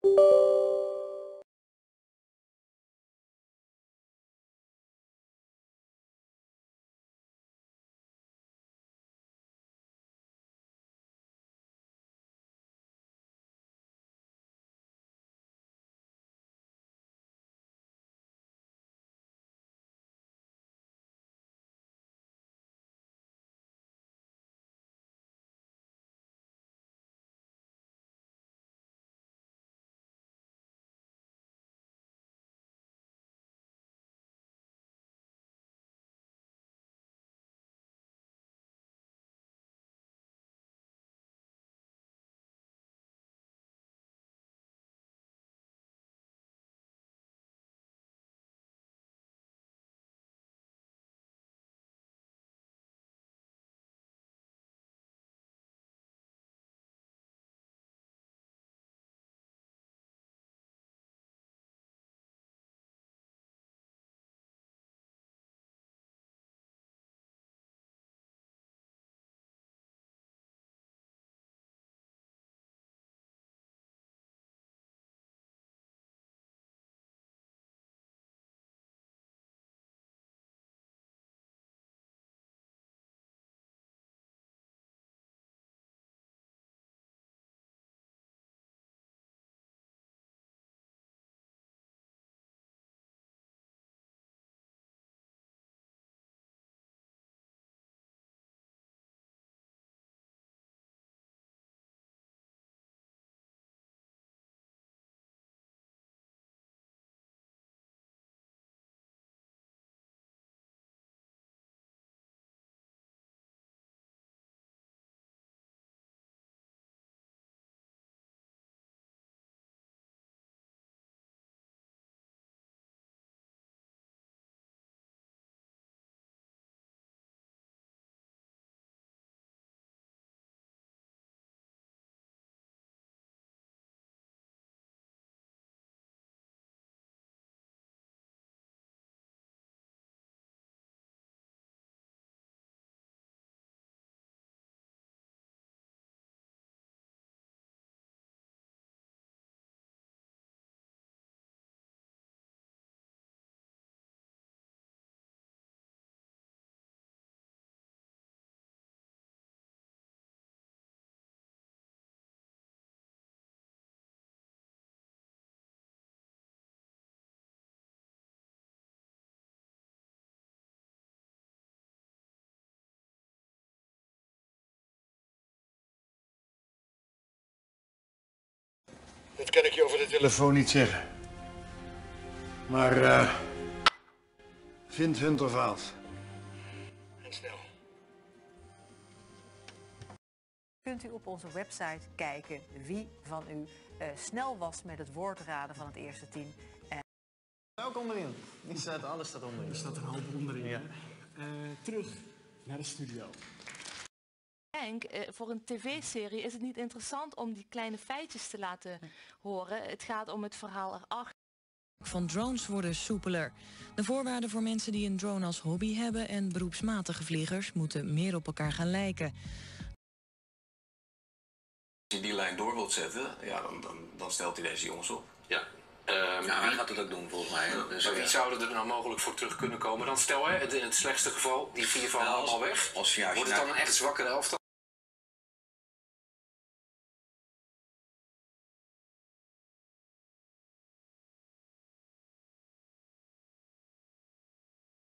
Dat kan ik je over de telefoon niet zeggen. Maar vind Hunter Vaals. En snel. Kunt u op onze website kijken wie van u snel was met het woordraden van het eerste team. Ook onderin. Alles staat onderin. Er staat een hoop onderin. Ja. Terug naar de studio. Voor een tv-serie is het niet interessant om die kleine feitjes te laten horen. Het gaat om het verhaal erachter. Van drones worden soepeler. De voorwaarden voor mensen die een drone als hobby hebben en beroepsmatige vliegers moeten meer op elkaar gaan lijken. Als je die lijn door wilt zetten, ja, dan stelt hij deze jongens op. Ja. Wie gaat het ook doen volgens mij? Dus, maar wie zouden er nou mogelijk voor terug kunnen komen? Dan stel in het slechtste geval, die 4 vallen allemaal weg. Wordt het dan een echt zwakkere elftal?